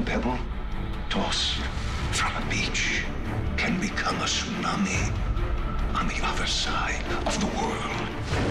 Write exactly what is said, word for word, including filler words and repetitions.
A pebble tossed from a beach can become a tsunami on the other side of the world.